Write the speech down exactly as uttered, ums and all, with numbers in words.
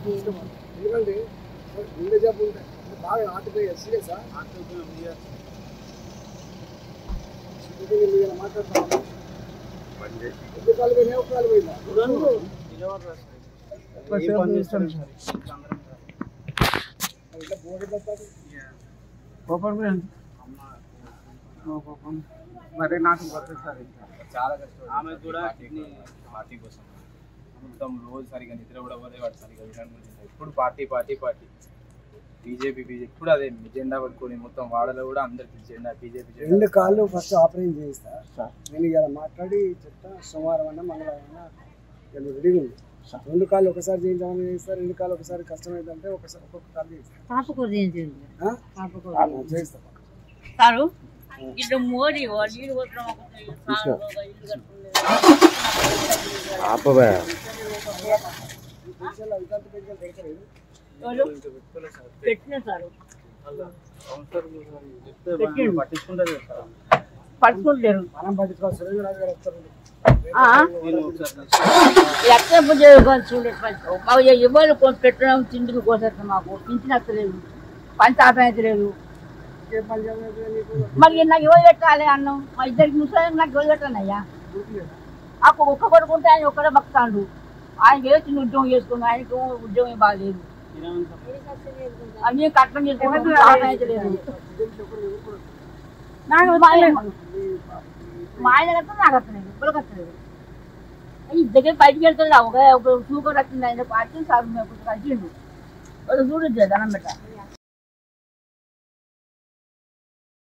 ఎందుకంటే గుండె జబ్బు ఉంటాయి బాగా ఆటిపోయి సీరియసా మాట్లాడతాను ఎన్ని కాలు పోయినా ఒక కాలు పోయిందా మరి నాకు సార్ చాలా కష్టం ఆమె కూడా పార్టీ కోసం మొత్తం రోజు సరిగా నిద్ర కూడా పోలే వాడు సరిగా ఎప్పుడు party party party BJP BJP ఇప్పుడు అదే జెండా పట్టుకొని మొత్తం వాడలో కూడా అందరికి జెండా బీజేపీ రెండు కాళ్ళు ఫస్ట్ ఆపరేషన్ చేయిస్తా నేను ఇలా మాట్లాడి చెప్తా సోమవారం అన్నా మంగళవారం అన్నా రెడీగా ఉంది రెండు కాళ్ళు ఒకసారి చేయించామని చేయిస్తారు రెండు కాళ్ళు ఒకసారి కష్టమైందంటే ఒకసారి ఒక్కొక్క కాళ్ళు చేయిస్తాను సారు ఇటు మోడీ నీళ్ళు పెట్టిన సారు పట్టించుకుంటారు పట్టుకుంటారు మనం పట్టించుకోవాలి ఇవ్వాలి పెట్టడం తిండికి కోసేస్తాం మాకు పింఛన్ వస్తలేదు పంచి ఆపేయలేదు మరి నాకు ఇవ్వ పెట్టాలి అన్నం మా ఇద్దరికి ముసలి నాకు ఇవ్వ పెట్టాను అయ్యా అప్పుడు ఒక్క కొడుకుంటే ఆయన ఒక్కడే బతాడు ఆయన ఏ చిన్న ఉద్యోగం చేసుకున్నాడు ఆయనకు ఉద్యోగం బాగాలేదు అన్ని కట్టడం చేసుకుంటాం మా ఆయన కట్టడం నాకు వస్తలేదు ఇప్పటికి వస్తలేదు దగ్గర బయటికి వెళ్తున్నా ఒక సూపర్ వచ్చింది ఆయన పార్టీ సార్ కలిసిండు చూడొచ్చు ధనం పెట్ట